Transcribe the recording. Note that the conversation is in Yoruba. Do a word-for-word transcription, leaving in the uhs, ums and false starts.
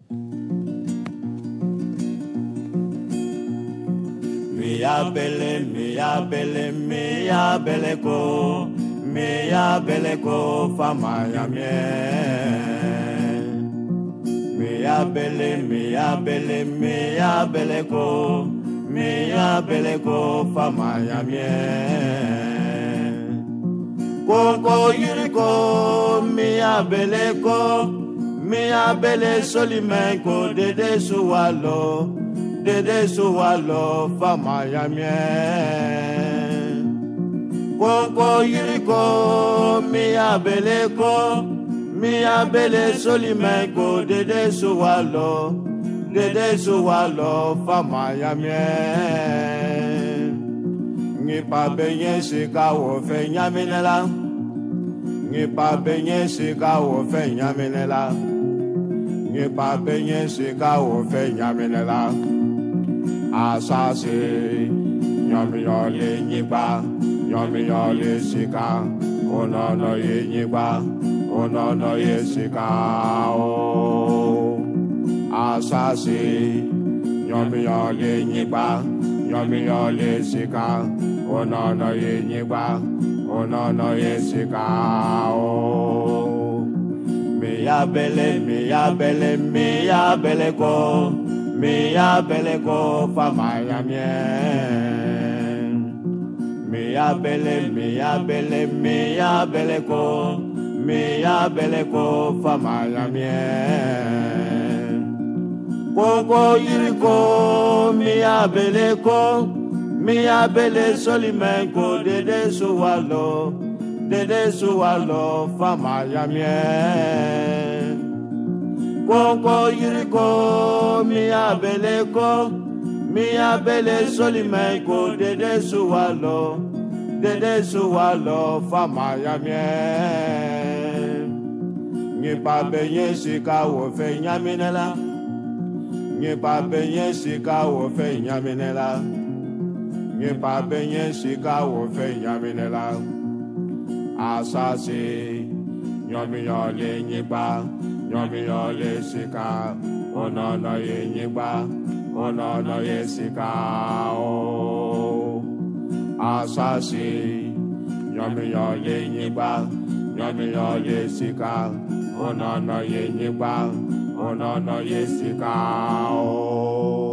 Mia belle, mia belle, mia belle ko, mia belle ko fama ya mie. Mia belle, mia belle, mia belle ko, mia belle ko fama ya mie. Koko yiriko, mia belle ko, mia belle solime ko dede suwalo. Dede suwalo fama ya mie. Koko yiriko mi abele ko, mi abele solime ko dede suwalo, dede suwalo fama ya mie. Ngi pa benye sika wo fe nyaminela, ngi pa benye sika wo fe nyaminela, ngi pa benye sika wo fe nyaminela. Asase, nyomi yole nyiba, nyomi yole sika, ono no ye nyiba, ono no ye sika o. Asase, nyomi yole nyiba, nyomi yole sika, ono no ye nyiba, ono no ye sika o. Me ya bele, me ya bele, me ya bele ko. Me ya bele ko fama ya mie. Me ya bele, me ya bele, me ya bele ko. Me ya bele ko fama ya mie. Koko yiriko, me ya bele ko. Me ya bele solime ko dede suwalo. Dede suwalo fama ya mie. Koko yiriko, mi abele ko, mi abele solime ko dede suwalo, dede suwalo fama ya mie. Ngi pa benye sika wo fe nyaminela, ngi pa benye sika wo fe nyaminela, ngi pa benye sika wo fe nyaminela. Asase, nyomi yole nyiba. Nyomi yole sika, ono no ye nyiba, ono no ye sika o. Asasi, nyomi yole nyiba, nyomi yole sika, ono no ye nyiba, ono no ye sika o.